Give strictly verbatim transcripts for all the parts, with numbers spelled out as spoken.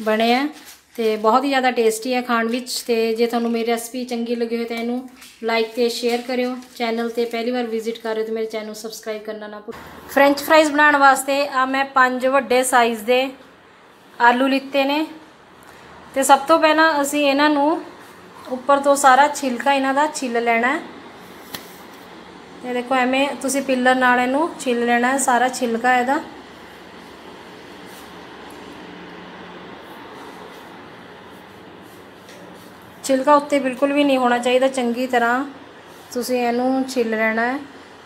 बने हैं तो बहुत ही ज़्यादा टेस्टी है खाण विच। ते जे तुहानूं मेरी रेसिपी चंगी लगी हो तो इनू लाइक ते शेयर करियो। चैनल ते पहली बार विजिट कर रहे हो तो मेरे चैनल सबसक्राइब करना ना भूलो। फ्रेंच फ्राइज़ बनाने वास्ते आ मैं पांच वड्डे साइज़ दे आलू लिते ने। तो सब तो पहला असी इन्हां नूं उपर तो सारा छिलका इन्हां दा छिल लेना है। ये देखो एवें तुसी पिलर नाल इहनूं छिल लेना है सारा छिलका इहदा। छिलका उत्ते बिल्कुल भी नहीं होना चाहिए, चंगी तरह तुसी इहनूं छिल लेना है।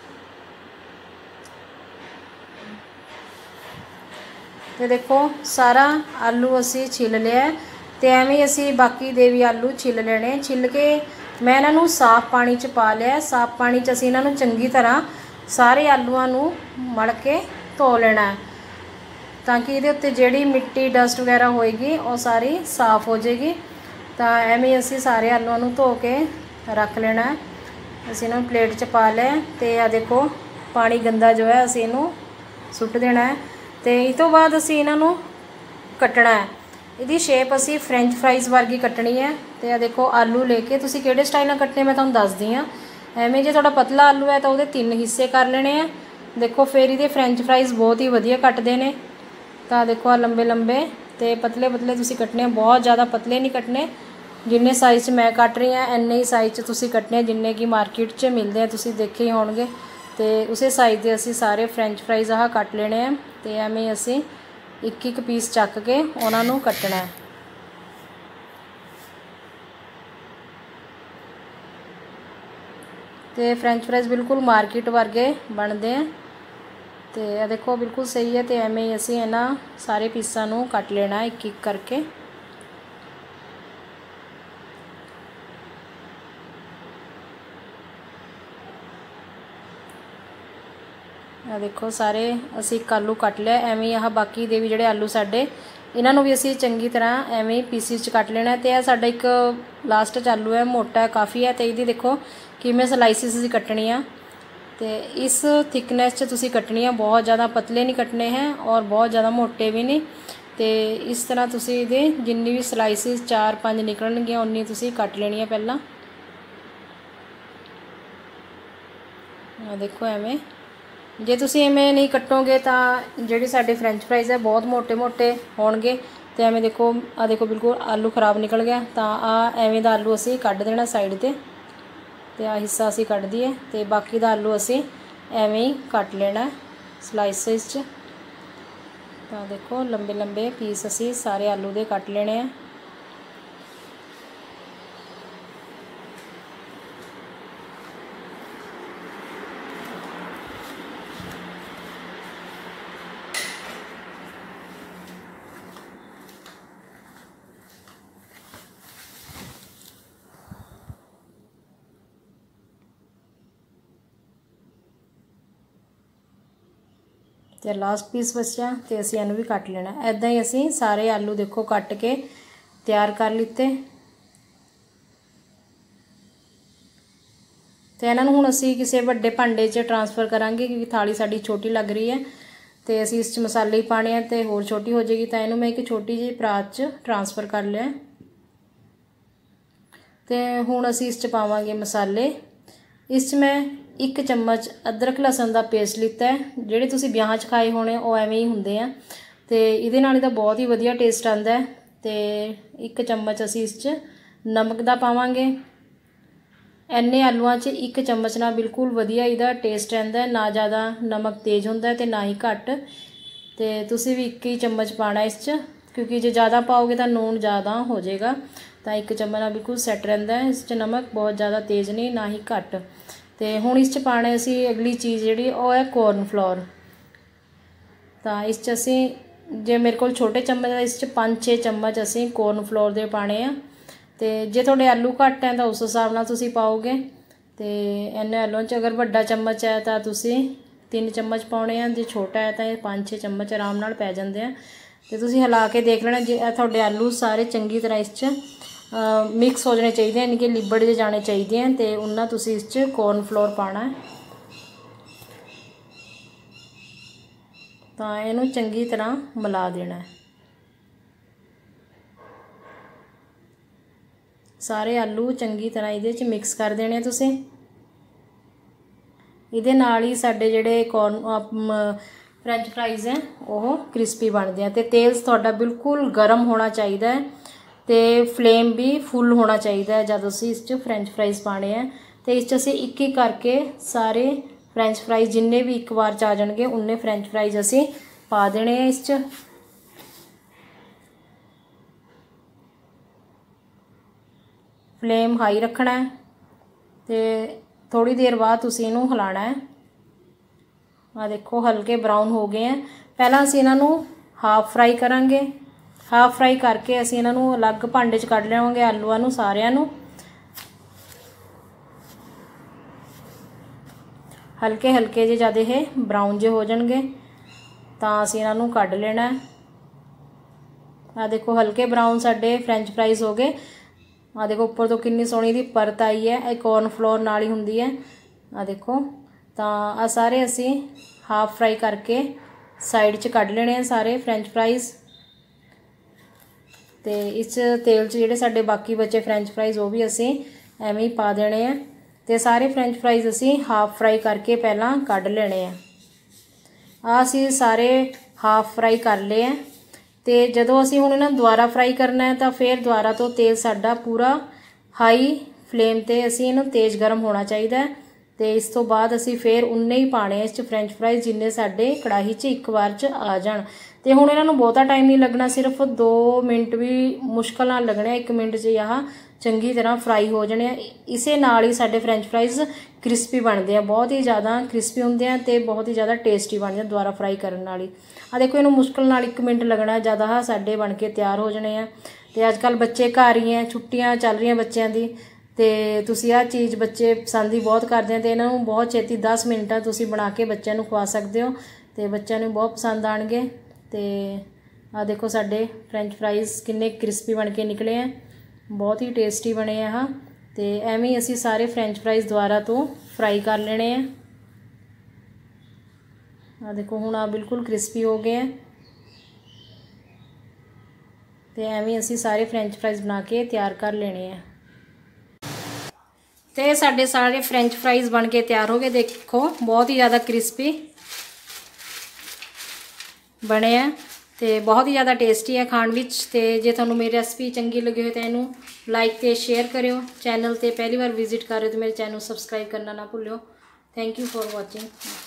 तो देखो सारा आलू असी छिल लिया है। तो एवें असी बाकी दे भी आलू छिल लेने। छिल के मैं इन्हां नूं साफ पानी च पा लिया। साफ पानी च असी इन्हां नूं चंगी तरह सारे आलूआं नूं मल के धो लेना है, ताकि इहदे उत्ते जिहड़ी मिट्टी डस्ट वगैरह होएगी वो सारी साफ़ हो जाएगी। तो एवें असी सारे आलूआं नूं धो के रख लेना है। असी इन्हां नूं प्लेट च पा लिया। तो आ देखो पानी गंदा जो है असी इहनूं सुट देना है। तो इस तो बाद असी इन्हां नूं कटना है। इहदी शेप असी फ्रेंच फ्राइज़ वर्गी कटनी है। तो आ देखो आलू लेके तुसी किहड़े स्टाइल नाल कटने मैं तुहानूं दसदी हाँ। एवें जे तुहाडा पतला आलू है तो उहदे तीन हिस्से कर लेने हैं। देखो फिर इहदे फ्रेंच फ्राइज़ बहुत ही वधिया कटदे ने। तो देखो आ लंबे लंबे तो पतले पतले तुसी कटने, बहुत ज़्यादा पतले नहीं कटने। जिन्ने साइज़ च मैं कट रही हाँ इन्ने ही साइज़ च तुसी कटने जिन्ने कि मार्केट च मिलते हैं, तुसी देखे ही होणगे। तो उस साइज़ के असी सारे फ्रेंच फ्राइज़ आह कट लेने हैं। तो एवें असी एक एक पीस चक के उन्हां नूं कटना है। तो फ्रेंच फ्राइज़ बिल्कुल मार्केट वर्गे बनते हैं। तो यह देखो बिल्कुल सही है। तो एवें ही असी इन्हां सारे पीसां नूं कट लेना एक एक करके। आ देखो सारे असी एक आलू कट लिया। एवें आह बाकी दे भी जिहड़े आलू साडे इन्हां नूं भी असी चंगी तरह एवें पीसिस च कट लेना है। तो यह साडा एक लास्ट च आलू है, मोटा है काफ़ी है। तो इहदी देखो किवें स्लाइसिस असी कटनी आ। तो इस थिकनेस च तुसी कटनी है, बहुत ज़्यादा पतले नहीं कटने हैं और बहुत ज़्यादा मोटे भी नहीं। तो इस तरह तुसी इहदे जिन्नी भी स्लाइसिस चार पाँच निकलणगियां उन्नी तुसी कट लेनी है पहला। देखो एवें जे तुसी एवें नहीं कटोगे तो जिहड़े साडे फ्रेंच फ्राइज़ है बहुत मोटे मोटे होणगे। तो एवें देखो आ देखो बिल्कुल आलू खराब निकल गया। तो आ एवें दा आलू असी कढ़ देना साइड ते। तो आ हिस्सा असी कढ़ दिए। तो बाकी दा आलू असी एवें ही कट लेना स्लाइसिस च। तो देखो लंबे लंबे पीस असी सारे आलू दे कट लेने हैं। तो लास्ट पीस बचा तो असी इनू भी कट लेना। ऐदा ही असी सारे आलू देखो कट के तैयार कर लिते। तो इन्हां नूं हुण असी किसी वड्डे भांडे च ट्रांसफर करांगे क्योंकि थाली साडी छोटी लग रही है। तो असी इस मसाले ही पाने हैं तो होर छोटी हो जाएगी। तो इनू मैं एक छोटी जी परात च ट्रांसफर कर लिया। तो हुण असी इस च पावांगे मसाले। इस च मैं एक चम्मच अदरक लहसुन का पेस्ट लिता है। जिहड़े तुसीं ब्याह च खाए होने वो एवें ही हुंदे आ। तो इहदे नाल इहदा बहुत ही वधिया टेस्ट आंदा है। तो एक चम्मच असी इस च नमक दा पावांगे। इन्ने आलूआं च एक चम्मच नाल बिल्कुल वधिया इहदा टेस्ट आंदा है, ना ज़्यादा नमक तेज़ हुंदा है ते ना ही घट। तो तुसीं भी एक ही चम्मच पाना इस च, क्योंकि जे ज़्यादा पाओगे तो लूण ज़्यादा हो जाएगा। तो एक चम्मच नाल बिल्कुल सैट रहिंदा है। इस च नमक बहुत ज़्यादा तेज़ नहीं ना ही घट। तो हुण इस च पाने असी अगली चीज़ जिहड़ी वो है कॉर्न फ्लोर। तो इस च असी जे मेरे को छोटे चम्मच है इस च पाँच छे चम्मच असी कॉर्न फ्लोर दे पाने आ। तो जे थोड़े आलू घट हैं तो उस हिसाब नाल तुसीं पाओगे। तो इन्ने आलूआं च अगर वड्डा चम्मच है तो तुसीं तीन चम्मच पाने हैं, जे छोटा है तो पाँच छे चम्मच आराम नाल पै जांदे आ। तो तुसीं हिला के देख लेना जे थोड़े आलू सारे चंगी तरह इस च मिक्स हो जाने चाहिए, यानी कि लिबड़ जे जाने चाहिए हैं। तो उन्ना तुसीं इस च कॉर्न फ्लोर पाना है। तो इनू चंगी तरह मिला देना है। ਸਾਰੇ ਆਲੂ ਚੰਗੀ ਤਰ੍ਹਾਂ ਇਹਦੇ ਵਿੱਚ ਮਿਕਸ ਕਰ ਦੇਣੇ ਤੁਸੀਂ। ਇਹਦੇ ਨਾਲ ਹੀ ਸਾਡੇ ਜਿਹੜੇ ਕੌਰਨ ਫਰੈਂਚ ਫਰਾਈਜ਼ ਹੈ ਉਹ ਕ੍ਰਿਸਪੀ ਬਣਦੇ ਆ। ਤੇ ਤੇਲ ਤੁਹਾਡਾ ਬਿਲਕੁਲ ਗਰਮ ਹੋਣਾ ਚਾਹੀਦਾ ਹੈ ਤੇ ਫਲੇਮ ਵੀ ਫੁੱਲ ਹੋਣਾ ਚਾਹੀਦਾ ਹੈ ਜਦ ਅਸੀਂ ਇਸ 'ਚ ਫਰੈਂਚ ਫਰਾਈਜ਼ ਪਾਣੇ ਆ। ਤੇ ਇਸ 'ਚ ਅਸੀਂ ਇੱਕ ਇੱਕ ਕਰਕੇ ਸਾਰੇ ਫਰੈਂਚ ਫਰਾਈਜ਼ ਜਿੰਨੇ ਵੀ ਇੱਕ ਵਾਰ 'ਚ ਆ ਜਾਣਗੇ ਉਨੇ ਫਰੈਂਚ ਫਰਾਈਜ਼ ਅਸੀਂ ਪਾ ਦੇਣੇ ਆ ਇਸ 'ਚ। फ्लेम हाई रखना है तो थोड़ी देर बाद तुसी इनू हिलाना है। आ देखो हल्के ब्राउन हो गए हैं। पहला असी इन्हों हाफ फ्राई करांगे। हाफ फ्राई करके असी इन्हों अलग भांडे च कढ़ लवांगे आलूआं नूं सारिआं नूं। हल्के हल्के जे जद ये ब्राउन जे हो जाणगे तां असी इन्हों कढ़ लेना है। आ देखो हल्के ब्राउन साडे फ्रेंच फ्राइज़ हो गए। आ देखो उपर तो कितनी सोहनी दी परत आई है, एक कॉर्नफ्लोर नाल ही हुंदी है। आ देखो तो आ सारे असी हाफ फ्राई करके साइड च कढ़ लेने सारे फ्रेंच फ्राइज़। तो इस तेल च जिहड़े साडे बाकी बचे फ्रेंच फ्राइज़ वो भी असी एवें ही पा देने हैं। तो सारे फ्रेंच फ्राइज़ असी हाफ फ्राई करके पहला कढ़ लेने हैं। आ असी सारे हाफ फ्राई कर लिए हैं। तो जदों असी हुण इन्हां दुबारा फ्राई करना है तो फिर दुबारा तो तेल साडा पूरा हाई फ्लेम ते असी इनू तेज़ गर्म होना चाहिए। तो इस तो बाद असी फिर उन्ने ही पाने इस फ्रेंच फ्राइज़ जिन्ने साडे कढ़ाही च एक बार च आ जाण। तो हुण इन्हां नूं बहुता टाइम नहीं लगना, सिर्फ दो मिनट भी मुश्किल नाल लगने, एक मिनट च आह चंगी तरह फ्राई हो जाने। इसे नाल ही साडे फ्रेंच फ्राइज़ क्रिस्पी बनते हैं, बहुत ही ज़्यादा क्रिस्पी होंगे हैं तो बहुत ही ज़्यादा टेस्टी बनते हैं दोबारा फ्राई करने नाल ही। आ देखो इनू मुश्किल नाल एक मिनट लगना ज़्यादा हाँ साडे बन के तैयार हो जाने हैं। तो अजकल बच्चे घर ही हैं, छुट्टियां चल रही हैं बच्चों की, तो तुसी आ चीज़ बच्चे पसंद ही बहुत करते हैं। तो इन्हों बहुत छेती दस मिनटा तुसी बना के बच्चों को खुआ सकते हो, तो बच्चों को बहुत पसंद आएंगे। तो आ देखो साडे फ्रेंच फ्राइज़ किन्ने क्रिस्पी बन के निकले हैं, बहुत ही टेस्टी बने हैं। हाँ तो एवें ही असी सारे फ्रेंच फ्राइज़ दोबारा तो फ्राई कर लेने हैं। आ देखो हुण आ बिल्कुल क्रिस्पी हो गए हैं। तो एवें असी सारे फ्रेंच फ्राइज़ बना के तैयार कर लेने हैं। तो साडे सारे फ्रेंच फ्राइज़ बन के तैयार हो गए। देखो बहुत ही ज़्यादा क्रिस्पी बने हैं, तो बहुत ही ज़्यादा टेस्टी है खाण विच। तो जे तुहानूं मेरी रेसिपी चंगी लगी हो तो इनू लाइक तो शेयर करियो। चैनल ते पहली बार विजिट कर रहे हो तो मेरे चैनल सब्सक्राइब करना ना भूलियो। Thank you for watching.